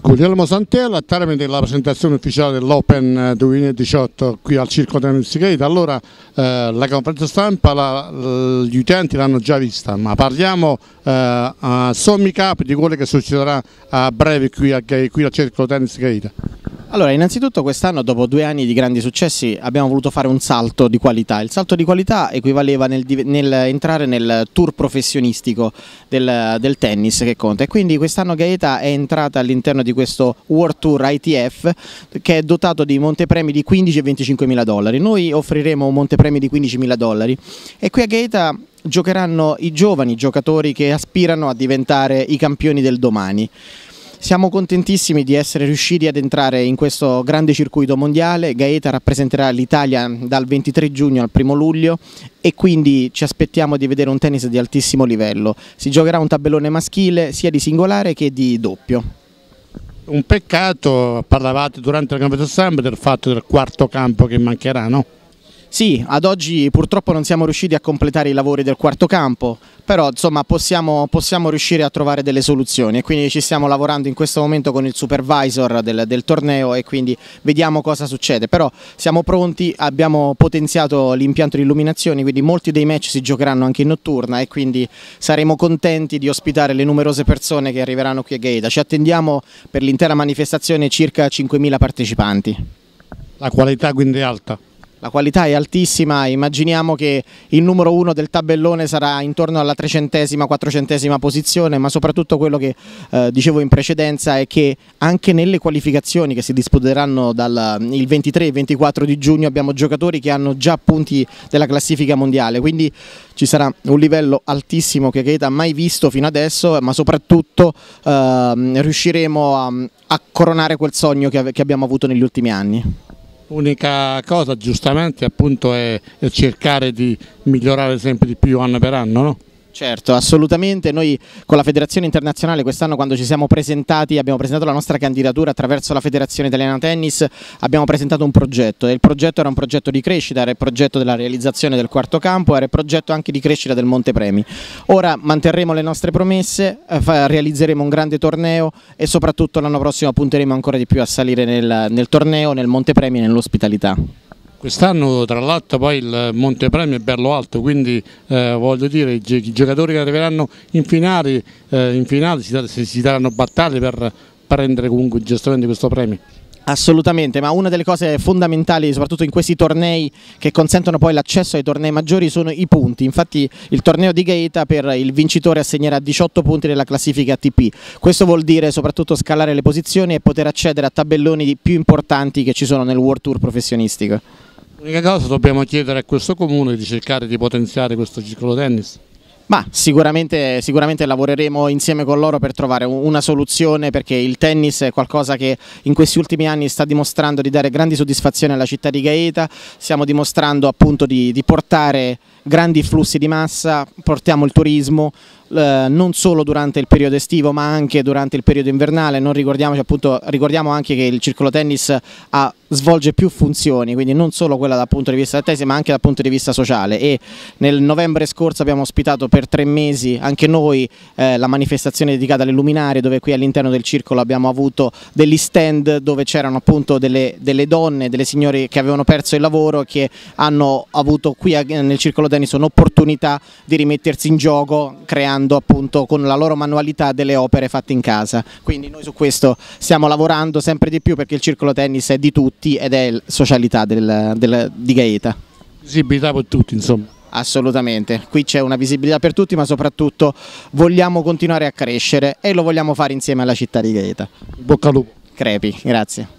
Guglielmo Santella, a termine della presentazione ufficiale dell'Open 2018 qui al Circolo Tennis Gaeta. Allora la conferenza stampa gli utenti l'hanno già vista, ma parliamo a sommi capi di quello che succederà a breve qui al Circolo Tennis Gaeta. Allora, innanzitutto quest'anno, dopo 2 anni di grandi successi, abbiamo voluto fare un salto di qualità. Il salto di qualità equivaleva nel entrare nel tour professionistico del tennis che conta, e quindi quest'anno Gaeta è entrata all'interno di questo World Tour ITF che è dotato di montepremi di 15 e 25 mila dollari. Noi offriremo un montepremi di 15 mila dollari e qui a Gaeta giocheranno i giovani giocatori che aspirano a diventare i campioni del domani. Siamo contentissimi di essere riusciti ad entrare in questo grande circuito mondiale. Gaeta rappresenterà l'Italia dal 23 giugno al 1 luglio e quindi ci aspettiamo di vedere un tennis di altissimo livello. Si giocherà un tabellone maschile sia di singolare che di doppio. Un peccato, parlavate durante la conferenza stampa del fatto del quarto campo che mancherà, no? Sì, ad oggi purtroppo non siamo riusciti a completare i lavori del quarto campo, però insomma possiamo riuscire a trovare delle soluzioni e quindi ci stiamo lavorando in questo momento con il supervisor del torneo e quindi vediamo cosa succede. Però siamo pronti, abbiamo potenziato l'impianto di illuminazione, quindi molti dei match si giocheranno anche in notturna e quindi saremo contenti di ospitare le numerose persone che arriveranno qui a Gaeta. Ci attendiamo per l'intera manifestazione circa 5.000 partecipanti. La qualità quindi è alta? La qualità è altissima, immaginiamo che il numero 1 del tabellone sarà intorno alla 300ª-400ª posizione, ma soprattutto quello che dicevo in precedenza è che anche nelle qualificazioni che si disputeranno il 23 e 24 di giugno abbiamo giocatori che hanno già punti della classifica mondiale, quindi ci sarà un livello altissimo che Gaeta ha mai visto fino adesso, ma soprattutto riusciremo a coronare quel sogno che abbiamo avuto negli ultimi anni. L'unica cosa giustamente appunto è cercare di migliorare sempre di più anno per anno, no? Certo, assolutamente. Noi con la Federazione Internazionale quest'anno, quando ci siamo presentati, abbiamo presentato la nostra candidatura attraverso la Federazione Italiana Tennis, abbiamo presentato un progetto e il progetto era un progetto di crescita, era il progetto della realizzazione del quarto campo, era il progetto anche di crescita del montepremi. Ora manterremo le nostre promesse, realizzeremo un grande torneo e soprattutto l'anno prossimo punteremo ancora di più a salire nel torneo, nel montepremi e nell'ospitalità. Quest'anno tra l'altro poi il montepremi è bello alto, quindi voglio dire i giocatori che arriveranno in finale si daranno battaglie per prendere comunque giustamente questo premio. Assolutamente, ma una delle cose fondamentali soprattutto in questi tornei che consentono poi l'accesso ai tornei maggiori sono i punti. Infatti il torneo di Gaeta per il vincitore assegnerà 18 punti nella classifica ATP. Questo vuol dire soprattutto scalare le posizioni e poter accedere a tabelloni più importanti che ci sono nel World Tour professionistico. L'unica cosa dobbiamo chiedere a questo comune di cercare di potenziare questo circolo tennis. Ma sicuramente lavoreremo insieme con loro per trovare una soluzione, perché il tennis è qualcosa che in questi ultimi anni sta dimostrando di dare grandi soddisfazioni alla città di Gaeta. Stiamo dimostrando appunto di portare grandi flussi di massa, portiamo il turismo non solo durante il periodo estivo ma anche durante il periodo invernale. Non ricordiamo anche che il circolo tennis svolge più funzioni, quindi non solo quella dal punto di vista del tennis ma anche dal punto di vista sociale, e nel novembre scorso abbiamo ospitato per 3 mesi anche noi la manifestazione dedicata alle luminarie, dove qui all'interno del circolo abbiamo avuto degli stand dove c'erano appunto delle donne, delle signore che avevano perso il lavoro e che hanno avuto qui nel circolo tennis un'opportunità di rimettersi in gioco creando appunto con la loro manualità delle opere fatte in casa. Quindi noi su questo stiamo lavorando sempre di più, perché il circolo tennis è di tutti ed è socialità di Gaeta. Visibilità per tutti, insomma. Assolutamente, qui c'è una visibilità per tutti, ma soprattutto vogliamo continuare a crescere e lo vogliamo fare insieme alla città di Gaeta. Bocca al lupo. Crepi, grazie.